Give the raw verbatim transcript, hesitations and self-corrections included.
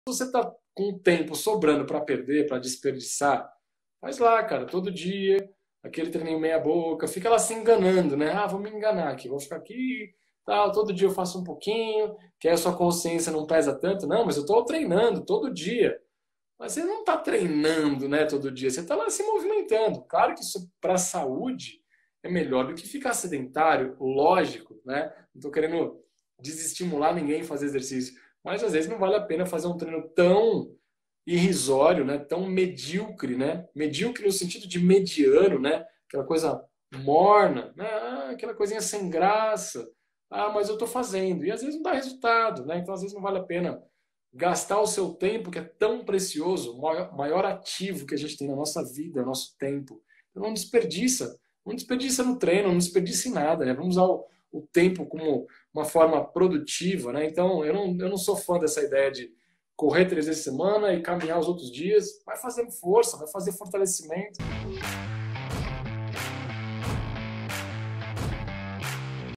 você está com o tempo sobrando para perder, para desperdiçar, faz lá, cara, todo dia, aquele treininho meia boca, fica lá se enganando, né? Ah, vou me enganar aqui, vou ficar aqui, tal, todo dia eu faço um pouquinho, que aí a sua consciência não pesa tanto. Não, mas eu estou treinando todo dia. Mas você não está treinando, né, todo dia, você está lá se movimentando. Claro que isso para a saúde é melhor do que ficar sedentário, lógico, né? Não estou querendo desestimular ninguém a fazer exercício, mas às vezes não vale a pena fazer um treino tão irrisório, né, tão medíocre, né? Medíocre no sentido de mediano, né? Aquela coisa morna, né? Ah, aquela coisinha sem graça. Ah, mas eu estou fazendo. E às vezes não dá resultado, né? Então às vezes não vale a pena gastar o seu tempo, que é tão precioso, o maior, maior ativo que a gente tem na nossa vida, é o nosso tempo. Então não desperdiça. Não desperdiça no treino, não desperdiça em nada, né? Vamos usar o, o tempo como uma forma produtiva, né? Então eu não, eu não sou fã dessa ideia de correr três vezes por semana e caminhar os outros dias. Vai fazendo força, vai fazer fortalecimento.